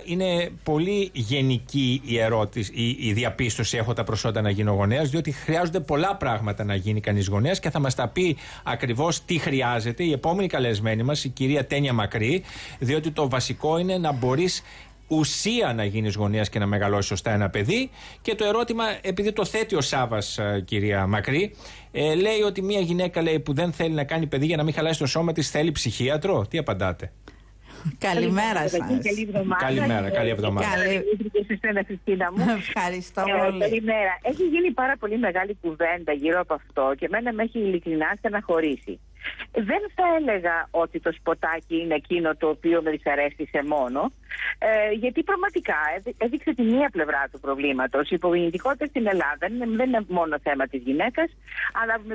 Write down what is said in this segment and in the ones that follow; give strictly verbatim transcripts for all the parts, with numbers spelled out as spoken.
Είναι πολύ γενική η ερώτηση, η, η διαπίστωση έχω τα προσόντα να γίνω γονέας, διότι χρειάζονται πολλά πράγματα να γίνει κανείς γονέας και θα μας τα πει ακριβώς τι χρειάζεται η επόμενη καλεσμένη μας, η κυρία Τένια Μακρύ, διότι το βασικό είναι να μπορείς ουσία να γίνεις γονέας και να μεγαλώσεις σωστά ένα παιδί. Και το ερώτημα, επειδή το θέτει ο Σάββας, κυρία Μακρύ, ε, λέει ότι μια γυναίκα, λέει, που δεν θέλει να κάνει παιδί για να μην χαλάσει το σώμα της, θέλει ψυχίατρο. Τι απαντάτε? Καλημέρα σας. Καλή εβδομάδα. Καλημέρα, καλή εβδομάδα. Καλή... Ευχαριστώ πολύ. Καλημέρα. Έχει γίνει πάρα πολύ μεγάλη κουβέντα γύρω από αυτό και εμένα με έχει ειλικρινά στεναχωρήσει. Δεν θα έλεγα ότι το σποτάκι είναι εκείνο το οποίο με δυσαρέστησε μόνο, ε, γιατί πραγματικά έδειξε τη μία πλευρά του προβλήματος. Η υπογεννητικότητα στην Ελλάδα δεν είναι, δεν είναι μόνο θέμα της γυναίκας, αλλά με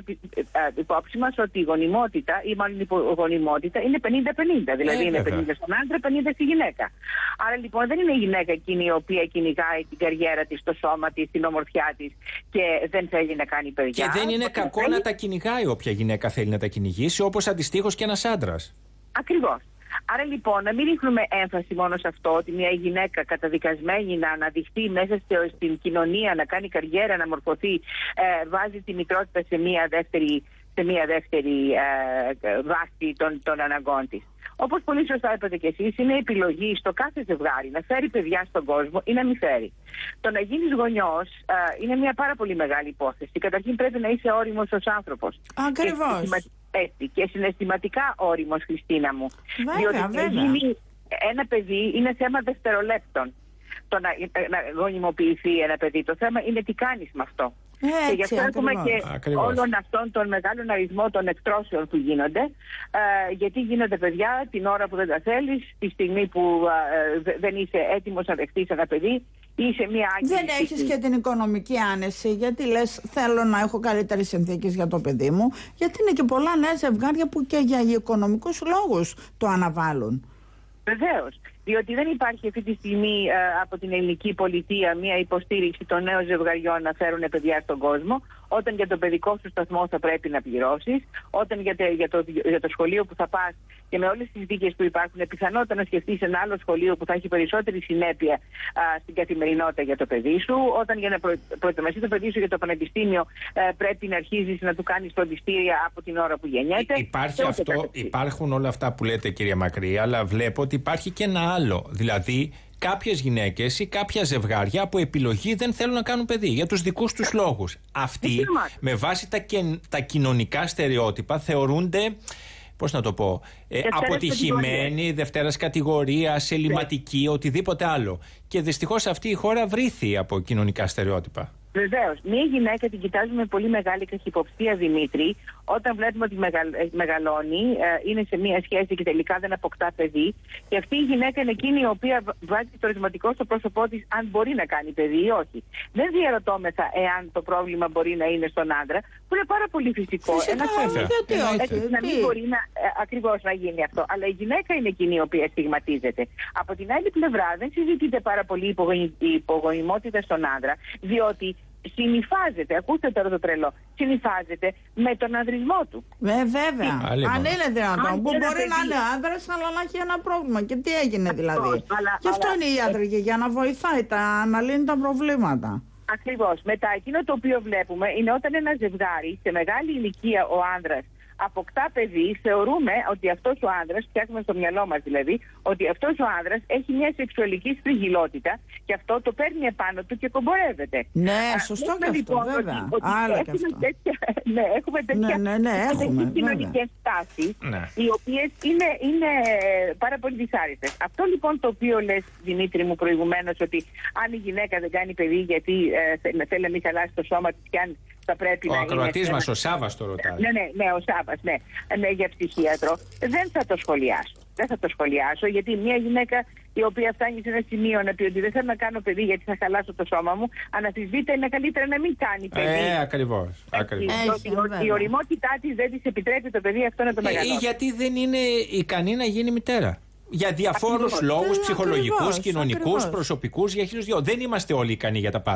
υπόψη μας ότι η γονιμότητα, ή μάλλον η υπογονιμότητα, είναι πενήντα πενήντα. Δηλαδή ε, είναι πενήντα στον άντρα, πενήντα στη γυναίκα. Άρα λοιπόν δεν είναι η γυναίκα εκείνη η οποία κυνηγάει την καριέρα της, το σώμα της, την ομορφιά της και δεν θέλει να κάνει παιδιά. Και δεν είναι κακό θέλει... να τα κυνηγάει όποια γυναίκα θέλει να τα κυνηγήσει, όπως αντιστοίχως και ένας άντρας. Ακριβώς. Άρα λοιπόν να μην ρίχνουμε έμφαση μόνο σε αυτό ότι μια γυναίκα καταδικασμένη να αναδειχθεί μέσα στην κοινωνία, να κάνει καριέρα, να μορφωθεί, ε, βάζει τη μητρότητα σε μια δεύτερη, σε μια δεύτερη ε, βάση των, των αναγκών της. Όπως πολύ σωστά είπατε και εσείς, είναι επιλογή στο κάθε ζευγάρι να φέρει παιδιά στον κόσμο ή να μην φέρει. Το να γίνεις γονιός α, είναι μια πάρα πολύ μεγάλη υπόθεση. Καταρχήν πρέπει να είσαι όριμος ως άνθρωπος. Ακριβώς. Και, και συναισθηματικά όριμος, Χριστίνα μου. Βέβαια, διότι βέβαια. να γίνει ένα παιδί είναι θέμα δευτερολέπτων. Το να, να γονιμοποιηθεί ένα παιδί. Το θέμα είναι τι κάνεις με αυτό. Έτσι, και γι' αυτό έχουμε και ακριβώς. όλων αυτών των μεγάλων αριθμών των εκτρώσεων που γίνονται, ε, γιατί γίνονται παιδιά την ώρα που δεν τα θέλεις, τη στιγμή που ε, δεν είσαι έτοιμος να δεχτείς ένα παιδί ή σε μια άγγιση. Δεν έχεις και την οικονομική άνεση, γιατί λες θέλω να έχω καλύτερες συνθήκες για το παιδί μου, γιατί είναι και πολλά νέα ζευγάρια που και για οικονομικούς λόγους το αναβάλουν. Βεβαίως. Διότι δεν υπάρχει αυτή τη στιγμή ε, από την ελληνική πολιτεία μια υποστήριξη των νέων ζευγαριών να φέρουν παιδιά στον κόσμο, όταν για τον παιδικό σου σταθμό θα πρέπει να πληρώσεις, όταν για, τε, για, το, για το σχολείο που θα πας και με όλες τις δίκες που υπάρχουν, πιθανότητα να σκεφτείς ένα άλλο σχολείο που θα έχει περισσότερη συνέπεια α, στην καθημερινότητα για το παιδί σου, όταν για να προ, προετοιμαστεί το παιδί σου για το πανεπιστήμιο ε, πρέπει να αρχίζεις να του κάνεις φροντιστήρια από την ώρα που γεννιέται. Υπάρχει αυτό, υπάρχουν όλα αυτά που λέτε, κυρία Μακρύ, αλλά βλέπω ότι υπάρχει και ένα άλλο. Δηλαδή, κάποιες γυναίκες ή κάποια ζευγάρια από επιλογή δεν θέλουν να κάνουν παιδί για τους δικούς τους λόγους. Αυτοί, με βάση τα, και, τα κοινωνικά στερεότυπα, θεωρούνται, πώς να το πω, ε, αποτυχημένοι, δευτέρας κατηγορίας, ελληματικοί, οτιδήποτε άλλο. Και δυστυχώς αυτή η χώρα βρήθη από κοινωνικά στερεότυπα. Βεβαίως. Μία γυναίκα την κοιτάζουμε με πολύ μεγάλη καχυποψία, Δημήτρη, όταν βλέπουμε ότι μεγαλ, μεγαλώνει, ε, είναι σε μία σχέση και τελικά δεν αποκτά παιδί. Και αυτή η γυναίκα είναι εκείνη η οποία βάζει το ερωτηματικό στο πρόσωπό της αν μπορεί να κάνει παιδί ή όχι. Δεν διαρωτώμεθα εάν το πρόβλημα μπορεί να είναι στον άντρα, που είναι πάρα πολύ φυσικό. Φυσικά, ένα θέμα. όχι, να μην μπορεί να, ε, ακριβώς να γίνει αυτό. Αλλά η γυναίκα είναι εκείνη η οποία στιγματίζεται. Από την άλλη πλευρά δεν συζητείται πάρα πολύ η υπογονιμότητα στον άντρα, διότι συνυφάζεται, ακούστε τώρα το τρελό, συνυφάζεται με τον ανδρισμό του. Ε, βέβαια. Άλλη αν μόνο. είναι δυνατόν. Που μπορεί παιδί. να είναι άνδρας, αλλά να έχει ένα πρόβλημα. Και τι έγινε δηλαδή. Αλλά, Γι' αυτό αλλά, είναι η ιατρική, για να βοηθάει, τα, να λύνει τα προβλήματα. Ακριβώς. Μετά, εκείνο το οποίο βλέπουμε είναι όταν ένα ζευγάρι σε μεγάλη ηλικία ο άνδρας αποκτά παιδί, θεωρούμε ότι αυτός ο άνδρας, φτιάχνουμε στο μυαλό μας δηλαδή, ότι αυτός ο άνδρας έχει μια σεξουαλική στριγγυλότητα και αυτό το παίρνει επάνω του και κομπορεύεται. Ναι, σωστό και αυτό, λοιπόν, βέβαια. Ότι, ότι Άλλα έχουμε και αυτό. τέτοια, ναι, έχουμε τέτοια ναι, ναι, ναι, έχουμε, κοινωνικές τάσεις, ναι. οι οποίες είναι, είναι πάρα πολύ δυσάρεστες. Αυτό λοιπόν το οποίο λες, Δημήτρη μου, προηγουμένως, ότι αν η γυναίκα δεν κάνει παιδί γιατί ε, θέλει να μην χαλάσει το σώμα της και αν θα πρέπει ο να ακροατής είναι... μας, ο Σάββας, το ρωτάει. Ναι, ναι, ναι, ο Σάββας, ναι, ναι, για ψυχίατρο. Δεν θα το σχολιάσω. Δεν θα το σχολιάσω, γιατί μια γυναίκα η οποία φτάνει σε ένα σημείο να πει ότι δεν θέλω να κάνω παιδί γιατί θα χαλάσω το σώμα μου, αναφυσβήτα είναι καλύτερα να μην κάνει παιδί. Ε, ακριβώς. ακριβώς. Διότι η οριμότητά της δεν της επιτρέπει το παιδί αυτό να το μεγαλώσει. Ή γιατί δεν είναι ικανή να γίνει μητέρα. Για διαφόρους λόγους, ψυχολογικούς, κοινωνικούς, προσωπικούς, για χίλιους δυο. Δεν είμαστε όλοι ικανοί για τα πάντα.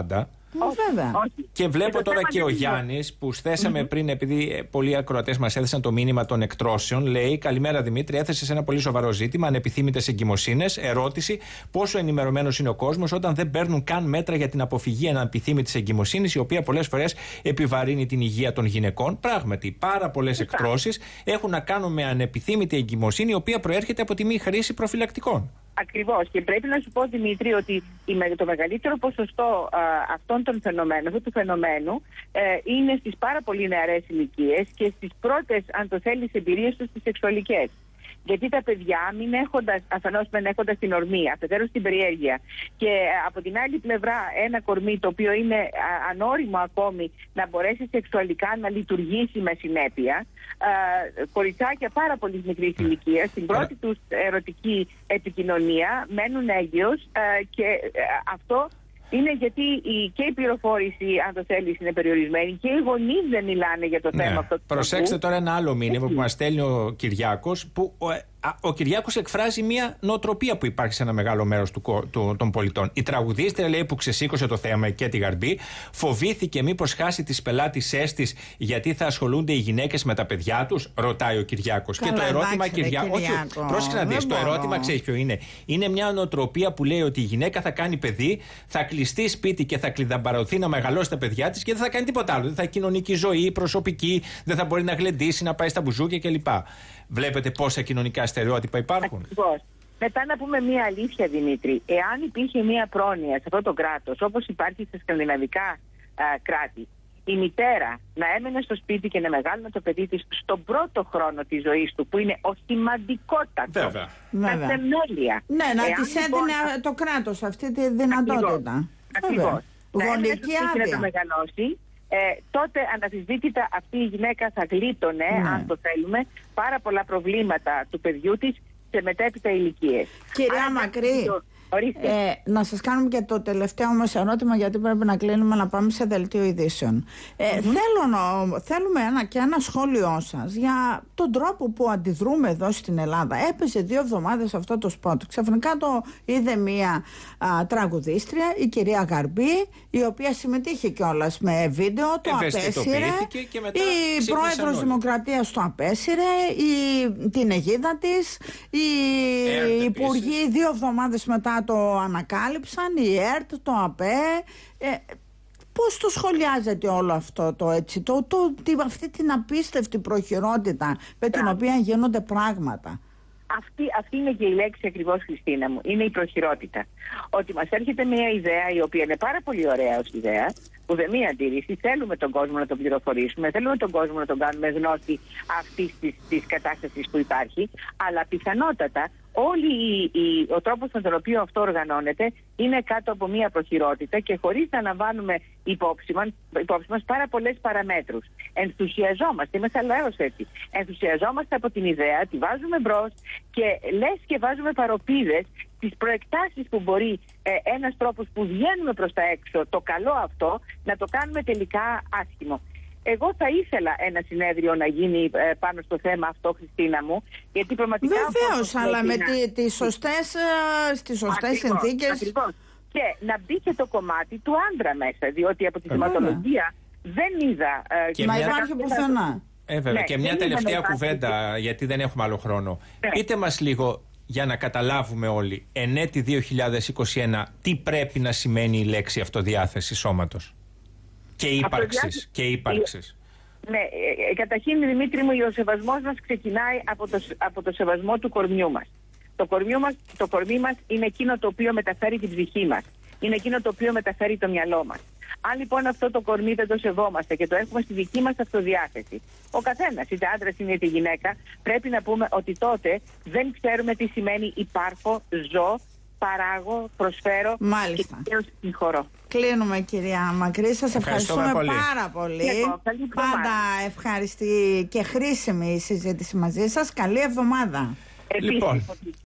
Βέβαια. Και βλέπω και τώρα και ο Γιάννης που στέσαμε mm-hmm. πριν, επειδή πολλοί ακροατές μας έθεσαν το μήνυμα των εκτρώσεων. Λέει: Καλημέρα Δημήτρη, έθεσε σε ένα πολύ σοβαρό ζήτημα. Ανεπιθύμητες εγκυμοσύνες. Ερώτηση: πόσο ενημερωμένος είναι ο κόσμος όταν δεν παίρνουν καν μέτρα για την αποφυγή ανεπιθύμητης εγκυμοσύνης, η οποία πολλές φορές επιβαρύνει την υγεία των γυναικών. Πράγματι, πάρα πολλές εκτρώσεις έχουν να κάνουν με ανεπιθύμητη εγκυμοσύνη, η οποία προέρχεται από τη μη χρήση προφυλακτικών. Ακριβώς. Και πρέπει να σου πω, Δημήτρη, ότι το μεγαλύτερο ποσοστό α, αυτών των φαινομένων, αυτού του φαινομένου, ε, είναι στις πάρα πολύ νεαρές ηλικίες και στις πρώτες, αν το θέλεις, εμπειρίες τους στις σεξουαλικές. Γιατί τα παιδιά, μην έχοντας, αφενός μεν έχοντας την ορμή, αφετέρους την περιέργεια, και από την άλλη πλευρά ένα κορμί το οποίο είναι ανώριμο ακόμη να μπορέσει σεξουαλικά να λειτουργήσει με συνέπεια, κοριτσάκια πάρα πολύ μικρής ηλικίας, στην πρώτη τους ερωτική επικοινωνία μένουν έγκυος, και αυτό είναι γιατί η, και η πληροφόρηση, αν το θέλεις, είναι περιορισμένη και οι γονείς δεν μιλάνε για το ναι. θέμα αυτό. Προσέξτε τώρα ένα άλλο μήνυμα που μας στέλνει ο Κυριάκος, που ο, ο Κυριάκος εκφράζει μια νοοτροπία που υπάρχει σε ένα μεγάλο μέρος του, του, των πολιτών. Η τραγουδίστρια, λέει, που ξεσήκωσε το θέμα και τη Γαρμπή, φοβήθηκε μήπως χάσει τις πελάτησές της γιατί θα ασχολούνται οι γυναίκες με τα παιδιά τους, ρωτάει ο Κυριάκος. Καλά, και το ερώτημα, εντάξει, Κυριάκο. Όχι, πρόσεχε να δεις, το ερώτημα ξέρεις ποιο είναι. Είναι μια νοοτροπία που λέει ότι η γυναίκα θα κάνει παιδί, θα κλειστεί σπίτι και θα κλειδαμπαρωθεί να μεγαλώσει τα παιδιά της και δεν θα κάνει τίποτα άλλο. Δεν θα έχει κοινωνική ζωή, προσωπική, δεν θα μπορεί να γλεντήσει, να πάει στα μπουζούκια κλπ. Βλέπετε πόσα κοινωνικά στερεότυπα υπάρχουν. Ακριβώς. Μετά να πούμε μία αλήθεια, Δημήτρη. Εάν υπήρχε μία πρόνοια σε αυτό το κράτος, όπως υπάρχει στα σκανδιναβικά α, κράτη, η μητέρα να έμενε στο σπίτι και να μεγάλωνε το παιδί της στον πρώτο χρόνο της ζωής του, που είναι ο σημαντικότατος, Βέβαια. τα θεμέλια. Ναι, να Εάν, της λοιπόν, έδινε το κράτος αυτή τη δυνατότητα. Ακριβώς. Να έμενε στο σπίτι άδεια. να το μεγαλώσει. Ε, τότε αναφυσβήτητα αυτή η γυναίκα θα γλίτωνε, ναι. αν το θέλουμε, πάρα πολλά προβλήματα του παιδιού της σε μετέπειτα ηλικίες. Κυρία Άρα, Μακρύ, το... ε, να σας κάνουμε και το τελευταίο όμως ερώτημα, γιατί πρέπει να κλείνουμε να πάμε σε δελτίο ειδήσεων. Ε, mm-hmm. θέλω να, θέλουμε ένα, και ένα σχόλιο σας για τον τρόπο που αντιδρούμε εδώ στην Ελλάδα. Έπαιζε δύο εβδομάδες αυτό το σποτ. Ξαφνικά το είδε μία α, τραγουδίστρια, η κυρία Γαρμπή, η οποία συμμετείχε κιόλας με βίντεο, το απέσυρε. Και μετά η πρόεδρος Δημοκρατίας το απέσυρε, η, την αιγίδα της, οι υπουργοί δύο εβδομάδες μετά το ανακάλυψαν, η ΕΡΤ, το ΑΠΕ. Ε, πώς το σχολιάζετε όλο αυτό το έτσι, το, το, το, αυτή την απίστευτη προχειρότητα με την οποία γίνονται πράγματα? Αυτή, αυτή είναι και η λέξη ακριβώς, Χριστίνα μου. Είναι η προχειρότητα. Ότι μας έρχεται μια ιδέα η οποία είναι πάρα πολύ ωραία ως ιδέα, ουδέμια αντίρρηση. Θέλουμε τον κόσμο να τον πληροφορήσουμε, θέλουμε τον κόσμο να τον κάνουμε γνώση αυτής της, της κατάστασης που υπάρχει, αλλά πιθανότατα όλη η, η, ο τρόπος με τον οποίο αυτό οργανώνεται είναι κάτω από μια προχειρότητα και χωρίς να αναβάνουμε υπόψη μας, υπόψη μας πάρα πολλές παραμέτρους. Ενθουσιαζόμαστε, είμαι σαλαίος έτσι. Ενθουσιαζόμαστε από την ιδέα, τη βάζουμε μπρος και λες και βάζουμε παροπίδες τις προεκτάσεις που μπορεί ε, ένας τρόπος που βγαίνουμε προς τα έξω, το καλό αυτό, να το κάνουμε τελικά άσχημο. Εγώ θα ήθελα ένα συνέδριο να γίνει ε, πάνω στο θέμα αυτό, Χριστίνα μου, γιατί πραγματικά... Βεβαίως, αλλά με να... τις σωστές, στις σωστές συνθήκες... Ακριβώς. Και να μπει και το κομμάτι του άντρα μέσα, διότι από τη θεματολογία δεν είδα... Ε, και να μια... υπάρχει πουθενά. Ε, βέβαια. Ναι, και μια τελευταία κουβέντα, γιατί δεν έχουμε άλλο χρόνο. Ναι. Πείτε μας λίγο, για να καταλάβουμε όλοι, εν έτη δύο χιλιάδες είκοσι ένα, τι πρέπει να σημαίνει η λέξη αυτοδιάθεση σώματος και ύπαρξης. Και ύπαρξης. Ναι, ε, καταρχήν, Δημήτρη μου, ο σεβασμός μας ξεκινάει από το, από το σεβασμό του κορμιού μας. Το, μας. το κορμί μας είναι εκείνο το οποίο μεταφέρει την ψυχή μας. Είναι εκείνο το οποίο μεταφέρει το μυαλό μας. Αν λοιπόν αυτό το κορμί δεν το σεβόμαστε και το έχουμε στη δική μας αυτοδιάθεση, ο καθένας, είτε άντρας είτε γυναίκα, πρέπει να πούμε ότι τότε δεν ξέρουμε τι σημαίνει υπάρχω, ζω, παράγω, προσφέρω. Μάλιστα. Και συγχωρώ. Κλείνουμε, κυρία Μακρύ. Σας ευχαριστούμε πολύ. πάρα πολύ. Εγώ, Πάντα ευχαριστή και χρήσιμη η συζήτηση μαζί σας. Καλή εβδομάδα. Λοιπόν.